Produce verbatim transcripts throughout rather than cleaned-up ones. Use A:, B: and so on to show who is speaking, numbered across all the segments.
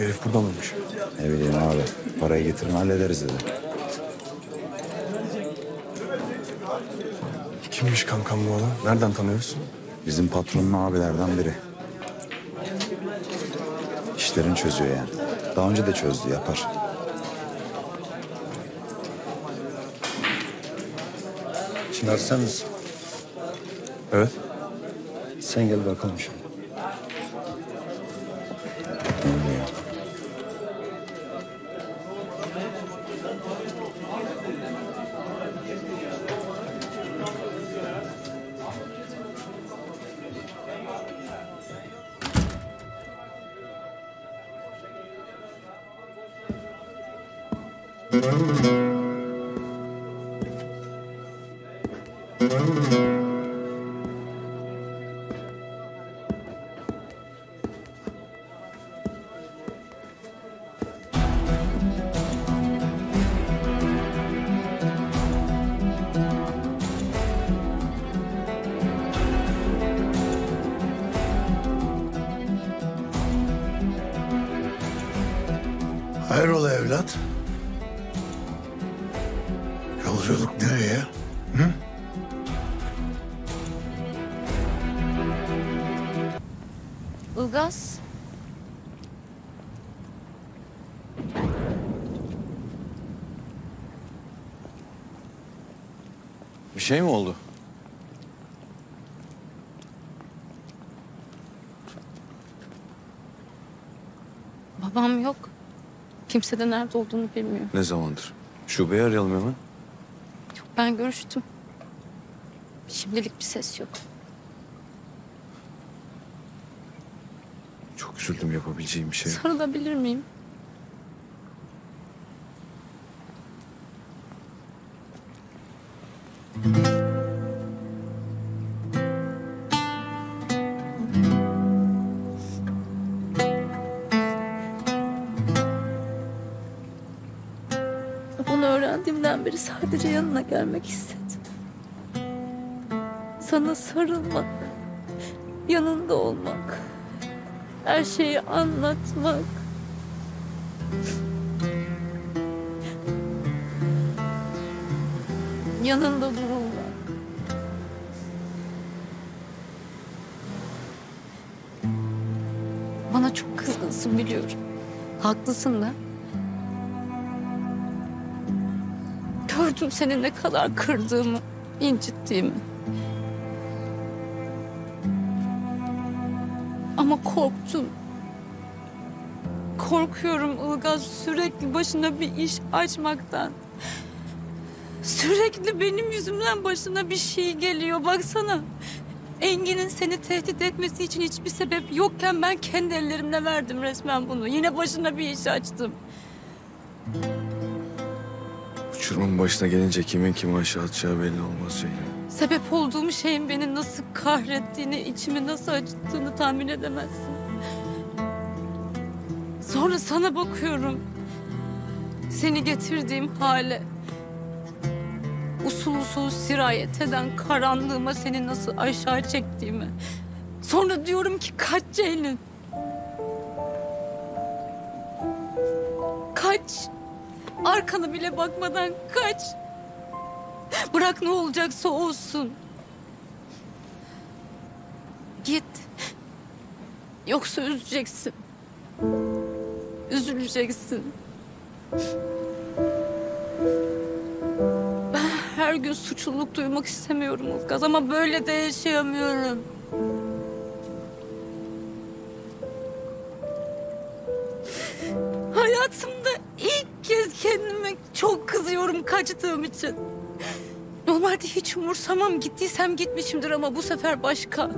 A: Herif burada mıymış?
B: Ne bileyim abi. Parayı getirin hallederiz dedi.
A: Kimmiş kankam bu adam? Nereden tanıyorsun?
B: Bizim patronun abilerden biri. İşlerini çözüyor yani. Daha önce de çözdü, yapar.
C: Çınar sen misin?
A: Evet.
C: Sen gel bakalım şöyle.
B: Ne oluyor?
D: Hayrola evlat? Yolculuk nereye? Hı?
E: Ilgaz.
A: Bir şey mi oldu?
E: Babam yok. Kimse de nerede olduğunu bilmiyor.
A: Ne zamandır? Şubeyi arayalım hemen.
E: Yok, ben görüştüm. Şimdilik bir ses yok.
A: Çok üzüldüm, yapabileceğim bir şey.
E: Sarılabilir miyim? Bunu öğrendiğimden beri sadece yanına gelmek istedim. Sana sarılmak, yanında olmak, her şeyi anlatmak. Yanında durulmak. Bana çok kızgınsın biliyorum. Haklısın da. Gördüm seni ne kadar kırdığımı, incittiğimi. Ama korktum. Korkuyorum Ilgaz, sürekli başına bir iş açmaktan. Sürekli benim yüzümden başına bir şey geliyor. Baksana. Engin'in seni tehdit etmesi için hiçbir sebep yokken ben kendi ellerimle verdim resmen bunu. Yine başına bir iş açtım.
A: Uçurumun başına gelince kimin kimi aşağı atacağı belli olmaz Ceylin.
E: Sebep olduğum şeyin beni nasıl kahrettiğini, içimi nasıl acıttığını tahmin edemezsin. Sonra sana bakıyorum. Seni getirdiğim hale. Usul usul sirayet eden karanlığıma seni nasıl aşağı çektiğimi. Sonra diyorum ki kaç Ceylin. Kaç. Arkana bile bakmadan kaç. Bırak ne olacaksa olsun. Git. Yoksa üzeceksin. Üzüleceksin. Ben her gün suçluluk duymak istemiyorum Ilgaz ama böyle de yaşayamıyorum. Hayatımda ilk kez kendime çok kızıyorum kaçtığım için. Normalde hiç umursamam, gittiysem gitmişimdir ama bu sefer başka.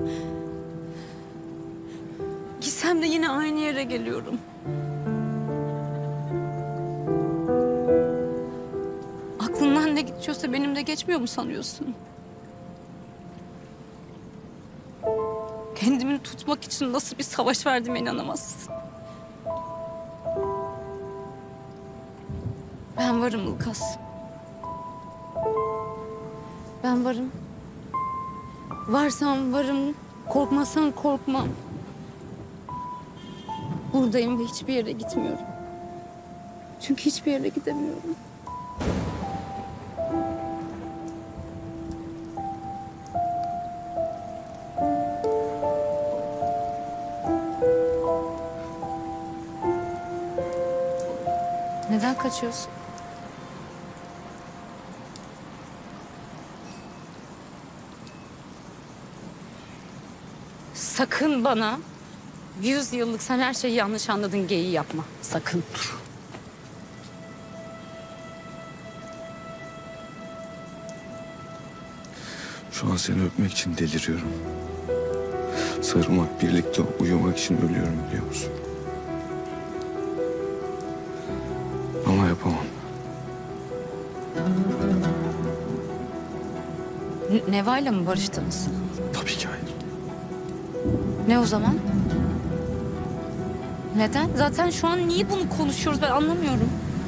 E: Gitsem de yine aynı yere geliyorum. Aklından ne geçiyorsa benim de geçmiyor mu sanıyorsun? Kendimi tutmak için nasıl bir savaş verdiğime inanamazsın. Ben varım Ilgaz. Ben varım. Varsam varım, korkmasan korkmam. Buradayım ve hiçbir yere gitmiyorum. Çünkü hiçbir yere gidemiyorum. Neden kaçıyorsun? Sakın bana yüz yıllık sen her şeyi yanlış anladın geyiği yapma. Sakın.
A: Şu an seni öpmek için deliriyorum. Sarılmak, birlikte uyumak için ölüyorum biliyor musun? Ama yapamam.
E: N- Neva'yla mı barıştınız?
A: Tabii ki hayır.
E: Ne o zaman? Neden? Zaten şu an niye bunu konuşuyoruz ben anlamıyorum.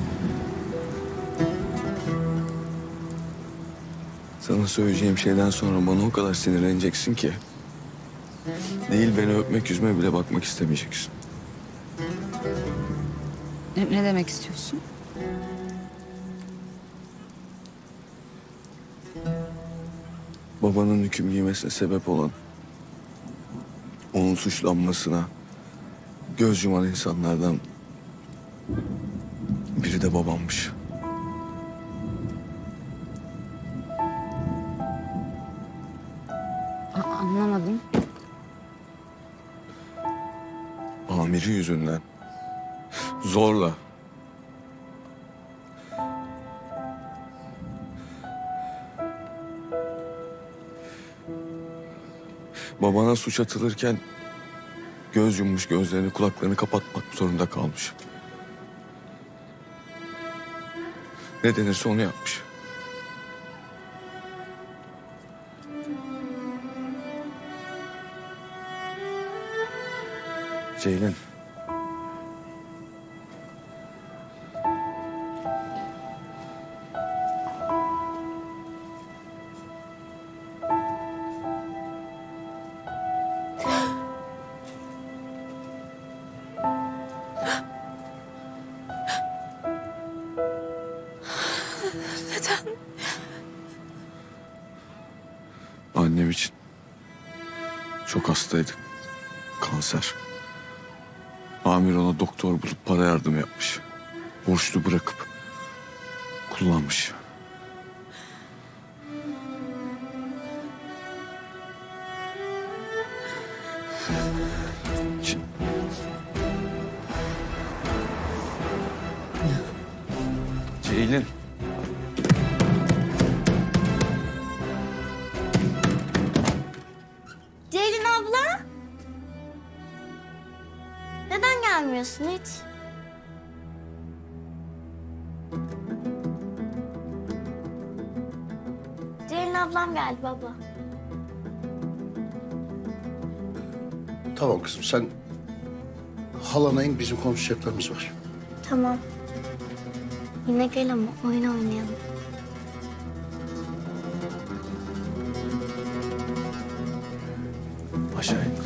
A: Sana söyleyeceğim şeyden sonra bana o kadar sinirleneceksin ki... ...değil beni öpmek, yüzüme bile bakmak istemeyeceksin.
E: Ne, ne demek istiyorsun?
A: Babanın hüküm giymesine sebep olan... ...onun suçlanmasına... ...göz yuman insanlardan... ...biri de babammış.
E: A- anlamadım.
A: Amiri yüzünden... ...zorla... ...babana suç atılırken... ...göz yummuş, gözlerini, kulaklarını kapatmak zorunda kalmış. Ne denirse onu yapmış. Ceylin.
E: Neden?
A: Annem için. Çok hastaydık. Kanser. Amir ona doktor bulup para yardım yapmış. Borçlu bırakıp kullanmış. Ce- Ceylin.
F: Ceylin abla. Neden gelmiyorsun hiç? Ceylin ablam geldi baba.
D: Tamam kızım sen halana in, bizim konuşacaklarımız var.
F: Tamam. Yine gel ama oyun oynayalım.
A: Aşağı in.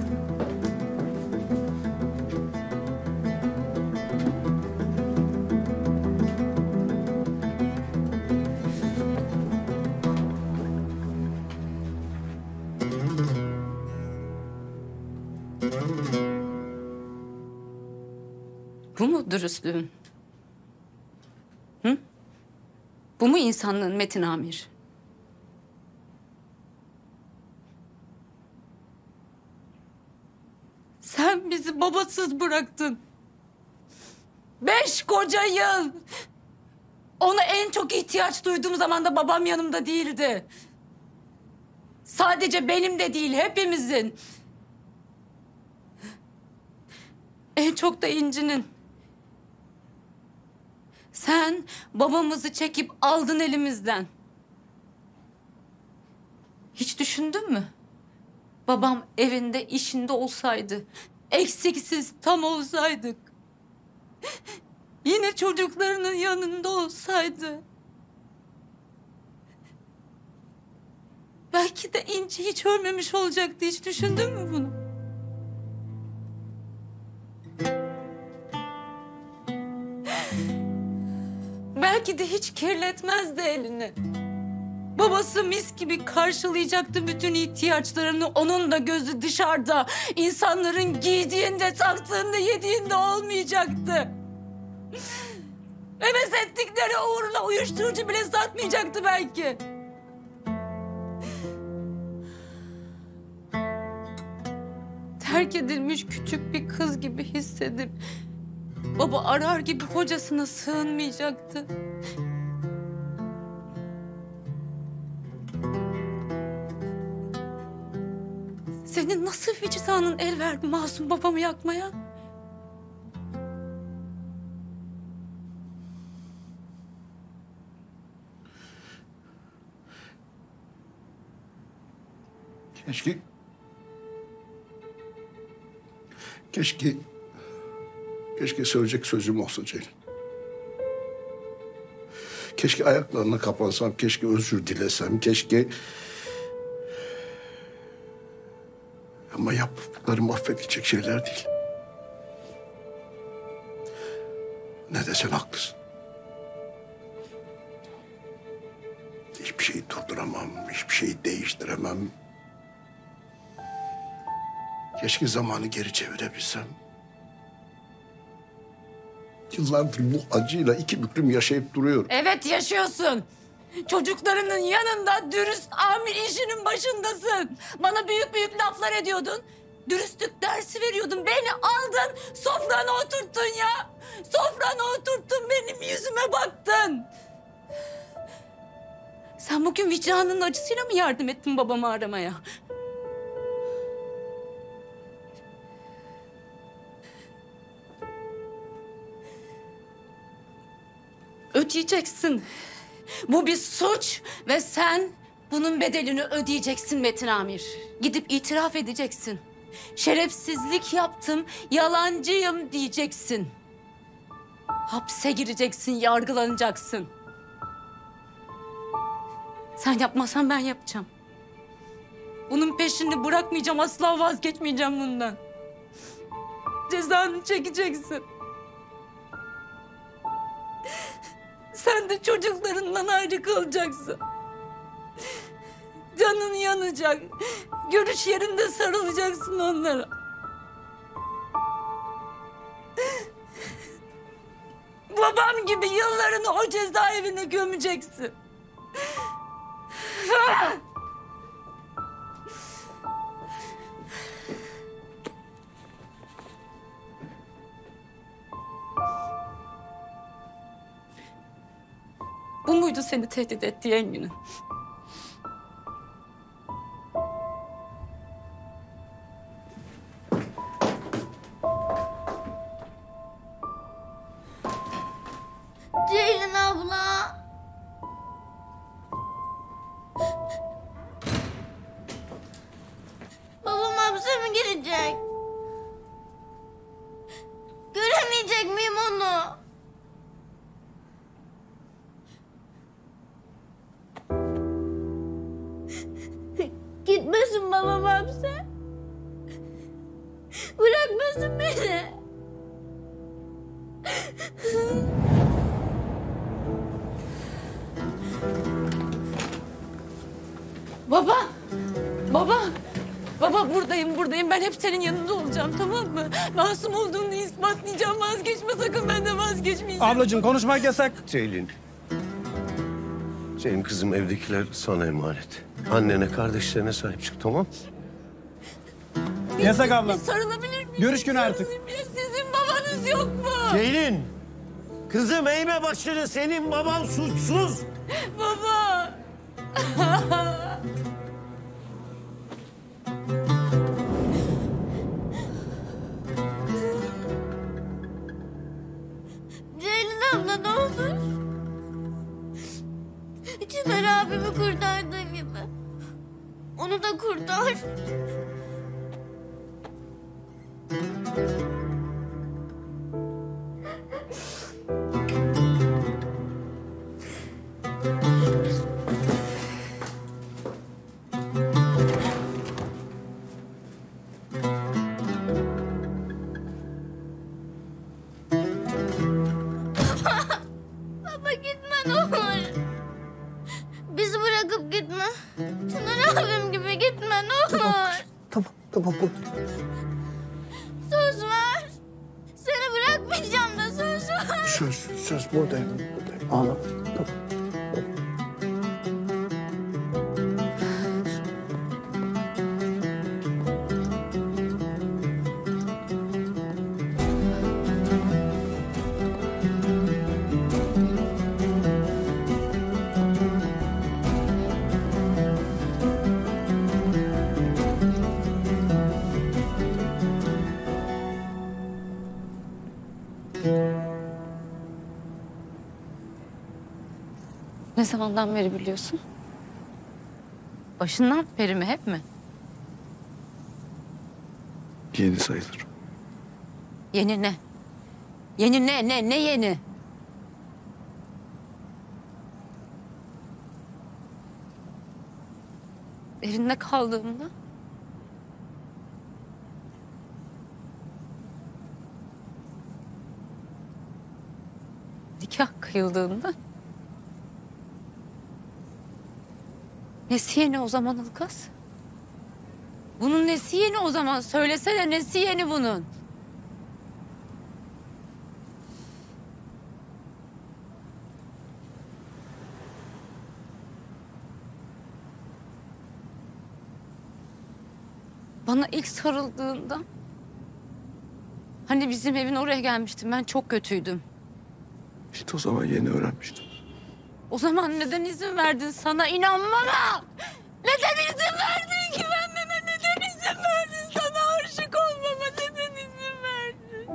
E: Bu mu dürüstlüğün? Hı? Bu mu insanlığın Metin Amir? Sen bizi babasız bıraktın. Beş koca yıl. Ona en çok ihtiyaç duyduğum zaman da babam yanımda değildi. Sadece benim de değil, hepimizin. En çok da İnci'nin. Sen babamızı çekip aldın elimizden. Hiç düşündün mü? Babam evinde, işinde olsaydı, eksiksiz tam olsaydık. Yine çocuklarının yanında olsaydı. Belki de İnci hiç ölmemiş olacaktı. Hiç düşündün mü bunu? Belki de hiç kirletmezdi elini. Babası mis gibi karşılayacaktı bütün ihtiyaçlarını. Onun da gözü dışarıda. İnsanların giydiğinde, taktığında, yediğinde olmayacaktı. Heves ettikleri uğruna uyuşturucu bile satmayacaktı belki. Terk edilmiş küçük bir kız gibi hissedip baba arar gibi hocasına sığınmayacaktı. Senin nasıl vicdanın el verdi masum babamı yakmaya?
D: Keşke... Keşke... Keşke söyleyecek sözüm olsa Ceylin. Keşke ayaklarına kapansam, keşke özür dilesem, keşke... Ama yaptıklarım affedilecek şeyler değil. Ne desen haklısın. Hiçbir şeyi durduramam, hiçbir şeyi değiştiremem. Keşke zamanı geri çevirebilsem. Yıllardır bu acıyla iki büklüm yaşayıp duruyorum.
E: Evet yaşıyorsun. Çocuklarının yanında dürüst amir işinin başındasın. Bana büyük büyük laflar ediyordun. Dürüstlük dersi veriyordun. Beni aldın, sofrana oturttun ya. Sofrana oturttun, benim yüzüme baktın. Sen bugün vicdanının acısıyla mı yardım ettin babamı aramaya? Ödeyeceksin. Bu bir suç ve sen bunun bedelini ödeyeceksin Metin Amir. Gidip itiraf edeceksin. Şerefsizlik yaptım, yalancıyım diyeceksin. Hapse gireceksin, yargılanacaksın. Sen yapmasan ben yapacağım. Bunun peşini bırakmayacağım, asla vazgeçmeyeceğim bundan. Cezanı çekeceksin. Sen de çocuklarından ayrı kalacaksın. Canın yanacak. Görüş yerinde sarılacaksın onlara. Babam gibi yıllarını o cezaevine gömeceksin. Bu muydu seni tehdit ettiği Engin'in?
F: Ceylin abla. Babam hapse mi girecek? Göremeyecek miyim onu? Gitmesin babam hapse. Bırakmasın beni.
E: Baba! Baba! Baba buradayım, buradayım. Ben hep senin yanında olacağım, tamam mı? Masum olduğunu ispatlayacağım. Vazgeçme sakın, ben de vazgeçmeyeceğim.
C: Ablacığım konuşmak yasak.
G: Ceylin. Ceylin kızım, evdekiler sana emanet. Annene, kardeşlerine sahip çık, tamam?
C: Yasak ablam.
E: Bir sarılabilir miyim?
C: Görüş günü artık.
E: Sarılayım ya. Sizin babanız yok mu?
H: Ceylin, kızım eğme başını, senin baban suçsuz.
E: Baba!
F: Ceylin abla ne olur. Çınar abimi kurtardığın gibi. Onu da kurtar. Baba. Baba gitme ne olur. Bizi bırakıp gitme. Çınar abim gibi gitme ne olur.
D: Tamam, tamam. Bu-
F: Söz ver. Seni bırakmayacağım da söz ver.
D: Söz, söz buradayım, buradayım. Ağlama. Tamam.
E: Ne zamandan beri biliyorsun? Başından beri mi, hep mi?
A: Yeni sayılır.
E: Yeni ne? Yeni ne, ne, ne yeni? Evinde kaldığımda... nikah kıyıldığında... Nesi yeni o zaman Ilgaz? Bunun nesi yeni o zaman? Söylesene, nesi yeni bunun? Bana ilk sarıldığında... Hani bizim evin oraya gelmiştim, ben çok kötüydüm.
A: İşte o zaman yeni öğrenmiştim.
E: O zaman neden izin verdin sana inanmama? Neden izin verdin ki ben bana? Neden izin verdin sana aşık olmama? Neden izin verdin?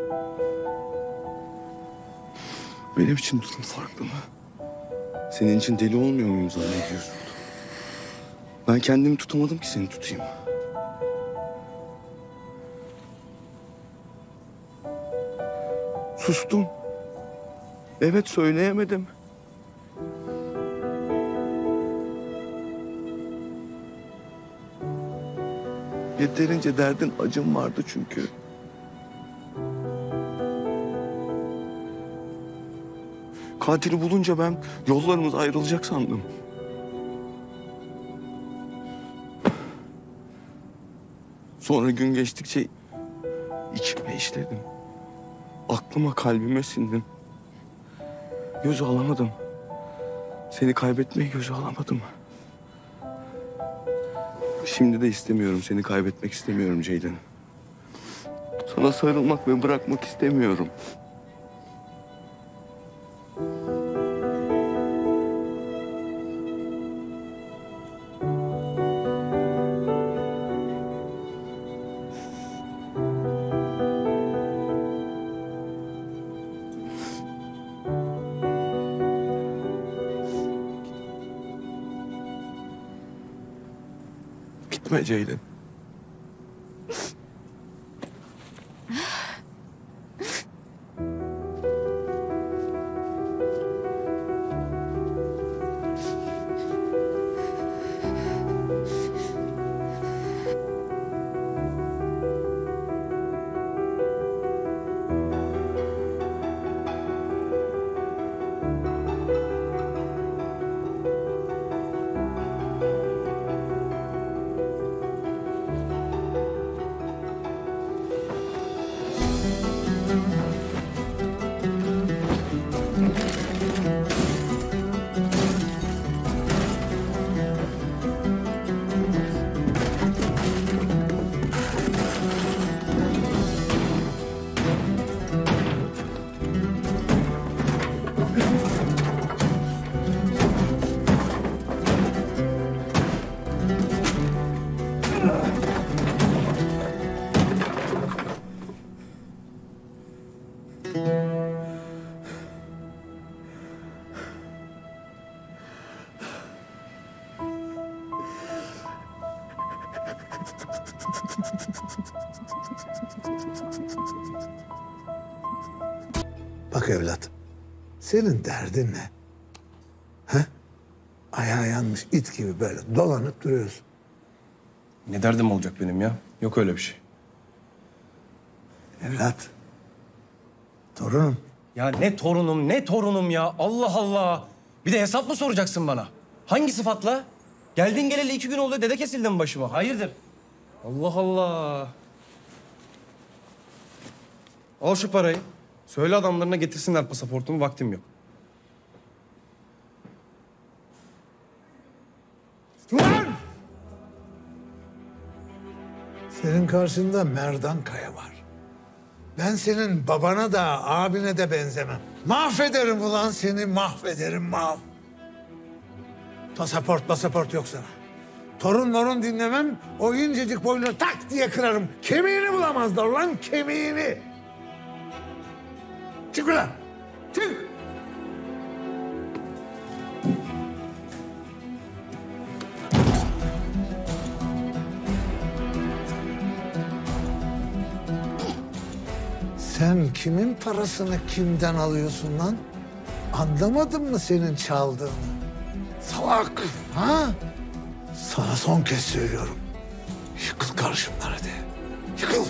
A: Benim için durum farklı mı? Senin için deli olmuyor muyum zannediyorsun? Ben kendimi tutamadım ki seni tutayım. Sustum. Evet, söyleyemedim. Yeterince derdin, acım vardı çünkü. Katili bulunca ben yollarımız ayrılacak sandım. Sonra gün geçtikçe içime işledim. Aklıma, kalbime sindim. Göze alamadım. Seni kaybetmeyi göze alamadım. Şimdi de istemiyorum. Seni kaybetmek istemiyorum Ceylan. Sana sarılmak ve bırakmak istemiyorum. Gitme Ceylin.
I: Bak evlat, senin derdin ne? He? Ayağı yanmış it gibi böyle dolanıp duruyorsun.
J: Ne derdim olacak benim ya? Yok öyle bir şey.
I: Evlat, torunum
J: Ya ne torunum, ne torunum ya. Allah Allah. Bir de hesap mı soracaksın bana? Hangi sıfatla? Geldin geleli iki gün oldu, dede kesildi mi başıma? Hayırdır? Allah Allah. Al şu parayı. Söyle adamlarına getirsinler pasaportumu, vaktim yok.
I: Ulan! Senin karşında Merdan Kaya var. Ben senin babana da abine de benzemem. Mahvederim ulan seni, mahvederim mahv. Pasaport pasaport yok sana. Torun morun dinlemem, o incecik boynunu tak diye kırarım. Kemiğini bulamazlar lan, kemiğini. Çık ulan, çık. Sen kimin parasını kimden alıyorsun lan? Anlamadın mı senin çaldığını? Salak, ha? Sana son kez söylüyorum. Yıkıl karşımdan hadi. Yıkıl.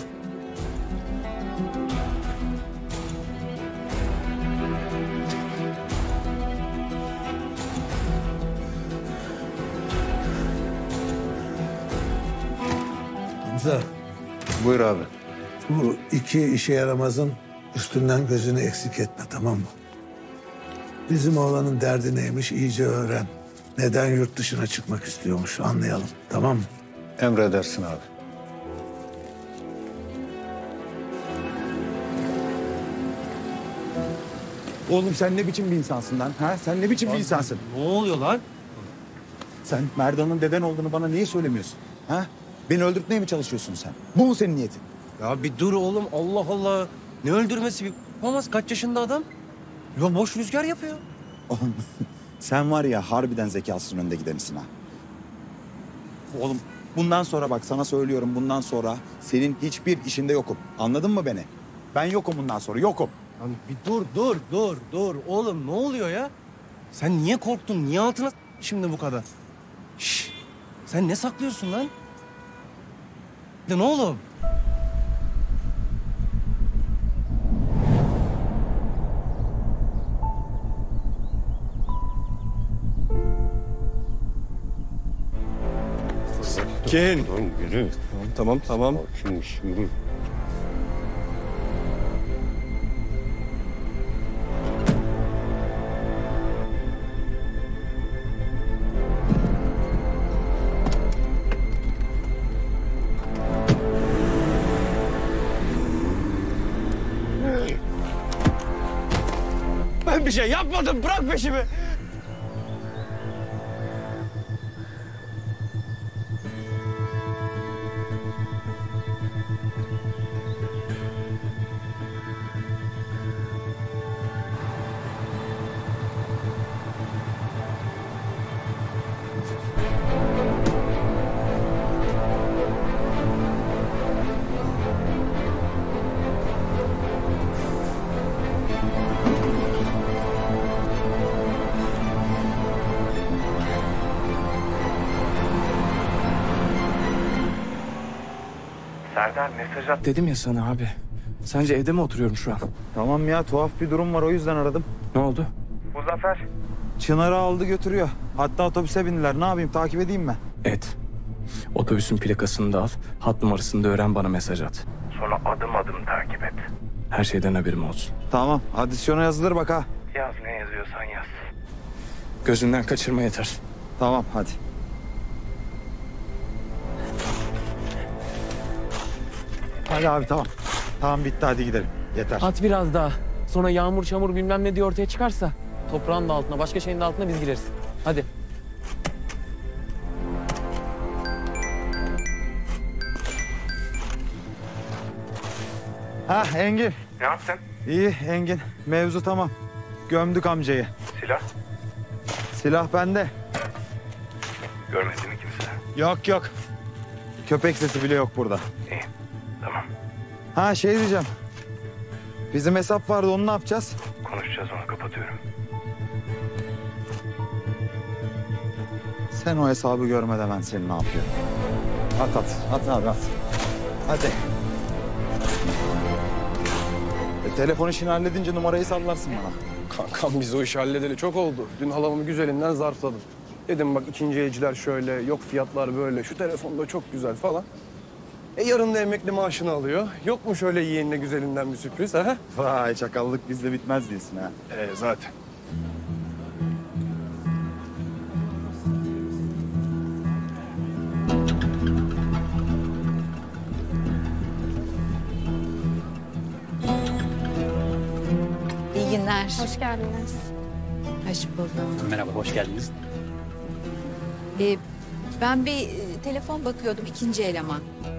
I: Hamza,
B: Buyur abi.
I: bu iki işe yaramazın üstünden gözünü eksik etme, tamam mı? Bizim oğlanın derdi neymiş iyice öğren. Neden yurt dışına çıkmak istiyormuş anlayalım, tamam mı?
B: Emredersin abi. Oğlum sen ne biçim bir insansın lan? Ha? Sen ne biçim bir insansın?
J: Ne oluyor lan?
B: Sen Merdan'ın deden olduğunu bana niye söylemiyorsun? Ha? Beni öldürtmeye mi çalışıyorsun sen? Bu mu senin niyetin?
J: Ya bir dur oğlum, Allah Allah. Ne öldürmesi bir... Yapamaz, kaç yaşında adam? Ya boş rüzgar yapıyor.
B: Oğlum sen var ya harbiden zekasının önde gidenisin ha. Oğlum bundan sonra bak sana söylüyorum, bundan sonra senin hiçbir işinde yokum. Anladın mı beni? Ben yokum bundan sonra, yokum.
J: Lan bir dur, dur, dur, dur. Oğlum ne oluyor ya? Sen niye korktun? Niye altına s- şimdi bu kadar? Şş, sen ne saklıyorsun lan? Lan oğlum. Sakin.
G: Tamam yürü.
J: Tamam, tamam.
G: Şimdi yürü.
J: Ben bir şey yapmadım. Bırak peşimi.
K: Dedim ya sana abi. Sence evde mi oturuyorum şu an?
B: Tamam ya, tuhaf bir durum var, o yüzden aradım.
K: Ne oldu?
B: Çınar'ı aldı götürüyor. Hatta otobüse bindiler. Ne yapayım, takip edeyim mi?
K: Et. Otobüsün plakasını da al. Hat numarasını da öğren, bana mesaj at.
L: Sonra adım adım takip et.
K: Her şeyden haberim olsun.
B: Tamam, adisyona yazılır bak ha.
L: Yaz ne yazıyorsan yaz.
K: Gözünden kaçırma yeter.
B: Tamam, hadi. Hadi abi, tamam. Tamam, bitti, hadi gidelim. Yeter.
K: At biraz daha. Sonra yağmur çamur bilmem ne diye ortaya çıkarsa toprağın da altına, başka şeyin de altına biz gireriz. Hadi.
B: Ha Engin.
L: Ne yaptın?
B: İyi Engin. Mevzu tamam. Gömdük amcayı.
L: Silah?
B: Silah bende.
L: Görmedi mi kimse?
B: Yok yok. Köpek sesi bile yok burada.
L: İyi. Tamam.
B: Ha şey diyeceğim. Bizim hesap vardı, onu ne yapacağız?
L: Konuşacağız, onu kapatıyorum.
B: Sen o hesabı görmeden ben seni ne yapıyorum? At at. At abi at. Hadi. telefon işini halledince numarayı sallarsın bana.
J: Kankam biz o işi halledeli çok oldu. Dün halamı güzelinden zarfladım. Dedim bak ikinci elciler şöyle, yok fiyatlar böyle, şu telefon da çok güzel falan. E yarın da emekli maaşını alıyor. Yok mu şöyle yeğenine güzelinden bir sürpriz ha?
B: Vay çakallık bizde bitmez diyorsun ha.
J: E zaten.
E: İyi günler.
F: Hoş geldiniz.
E: Hoş buldum.
M: Merhaba, hoş geldiniz.
E: Ee, ben bir e, telefon bakıyordum, ikinci eleman.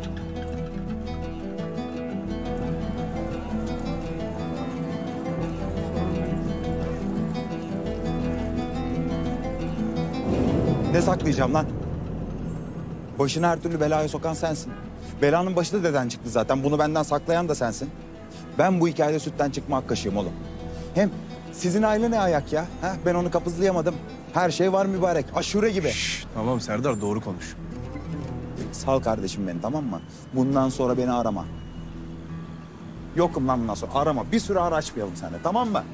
B: Ne saklayacağım lan? Başını her türlü belaya sokan sensin. Belanın başı da deden çıktı zaten. Bunu benden saklayan da sensin. Ben bu hikayede sütten çıkma hak kaşığım oğlum. Hem sizin aile ne ayak ya? Ha? Ben onu kapızlayamadım. Her şey var mübarek. Aşure gibi.
J: Şş, tamam Serdar doğru konuş.
B: Sal kardeşim beni, tamam mı? Bundan sonra beni arama. Yokum lan bundan sonra. Arama. Bir süre ara açmayalım seninle, tamam mı?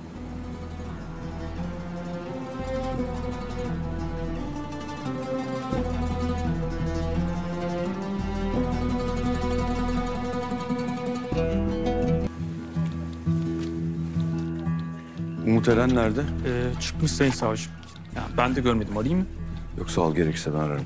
A: Umut Eren nerede?
K: Ee, çıkmış sayın savcım. Ya ben de görmedim, arayayım mı?
A: Yoksa al, gerekirse ben ararım.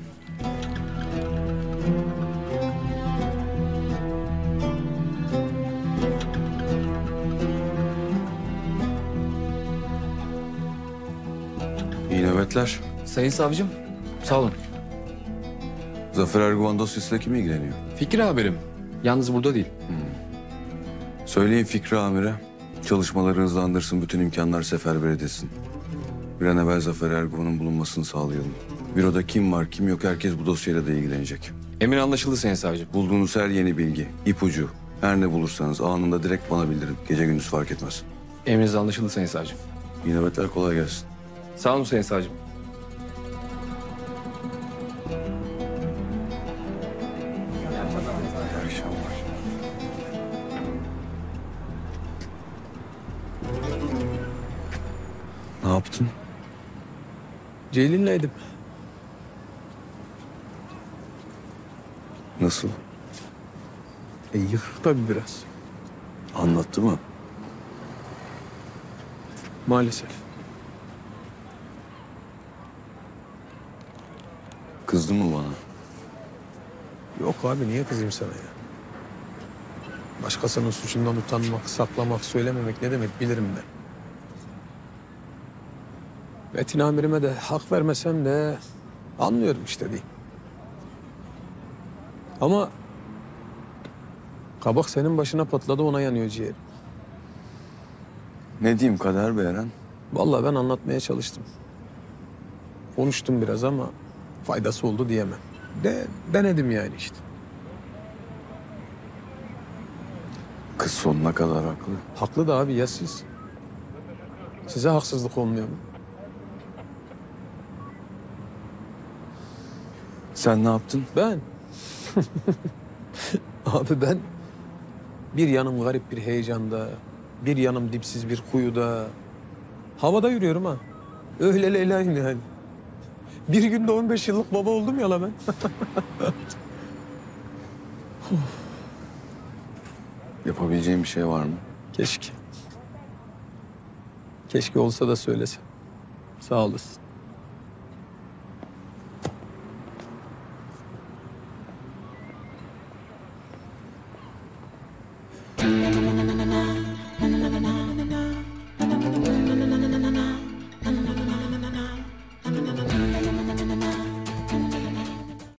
A: İyi nöbetler.
K: Sayın savcım, sağ olun.
A: Zafer Erguvan dosyasıyla kim ilgileniyor?
K: Fikri haberim. Yalnız burada değil.
A: Söyleyin Fikri Amir'e. Çalışmaları hızlandırsın, bütün imkanlar seferber edilsin. Bir an evvel Zafer Erguvan'ın bulunmasını sağlayalım. Büroda kim var, kim yok, herkes bu dosyayla da ilgilenecek.
K: Emir anlaşıldı sayın savcım.
A: Bulduğunuz her yeni bilgi, ipucu, her ne bulursanız anında direkt bana bildirin. Gece gündüz fark etmez.
K: Emriniz anlaşıldı sayın savcım.
A: İyi nöbetler, kolay gelsin.
K: Sağ olun sayın savcım.
A: İyi akşamlar. Ne yaptın?
J: Ceylin'leydim.
A: Nasıl?
J: E yıkık tabii biraz.
A: Anlattı mı?
J: Maalesef.
A: Kızdı mı bana?
J: Yok abi niye kızayım sana ya? Başkasının suçundan utanmak, saklamak, söylememek ne demek bilirim ben. Metin amirime de hak vermesem de anlıyorum işte diyeyim. Ama kabak senin başına patladı, ona yanıyor ciğerim.
A: Ne diyeyim Kader Bey Eren?
J: Vallahi ben anlatmaya çalıştım. Konuştum biraz ama faydası oldu diyemem. De denedim yani işte.
A: Kız sonuna kadar haklı.
J: Haklı da abi ya siz? Size haksızlık olmuyor mu?
A: Sen ne yaptın?
J: Ben? Abi ben bir yanım garip bir heyecanda, bir yanım dipsiz bir kuyuda. Havada yürüyorum ha. Öyle Leyla'yım yani. Bir günde on beş yıllık baba oldum ya la ben.
A: Yapabileceğim bir şey var mı?
J: Keşke. Keşke olsa da söylesem. Sağ olasın.